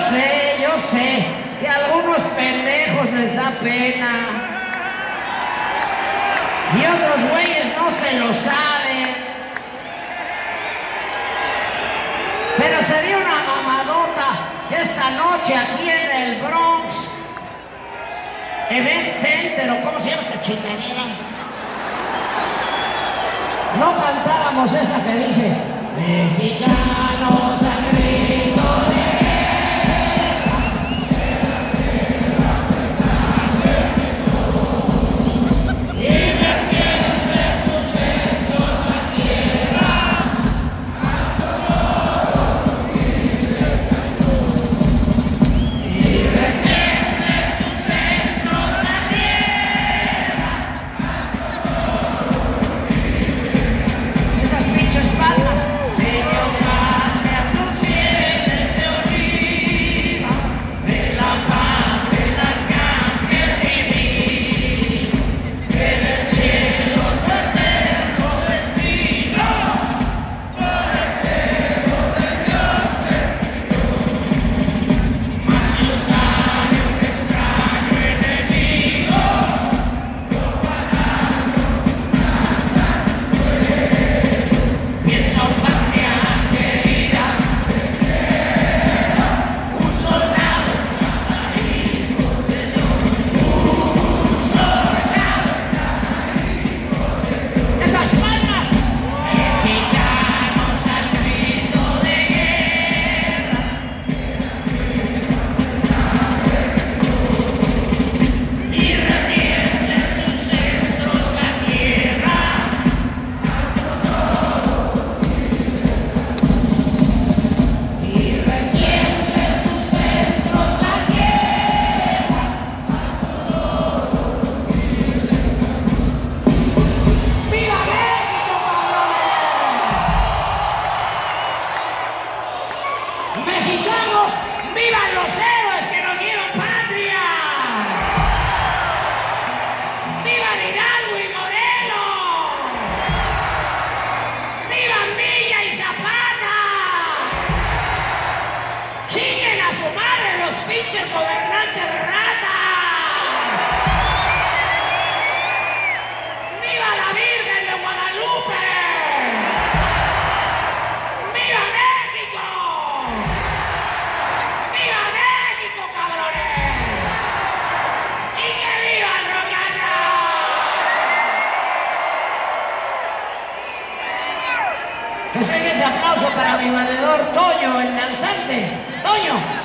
yo sé que a algunos pendejos les da pena y otros güeyes no se lo saben. Pero sería una mamadota que esta noche aquí en el Bronx Event Center, o ¿cómo se llama esta chingadera? No cantáramos esa que dice mexicanos al grito de ¡mexicanos! ¡Vivan los héroes que nos dieron patria! ¡Vivan Hidalgo y Morelos! ¡Vivan Villa y Zapata! ¡Chinguen a su madre los pinches gobernantes ratas! ¡Viva la Virgen de Guadalupe! Que se oiga ese aplauso para mi valedor Toño, el danzante. ¡Toño!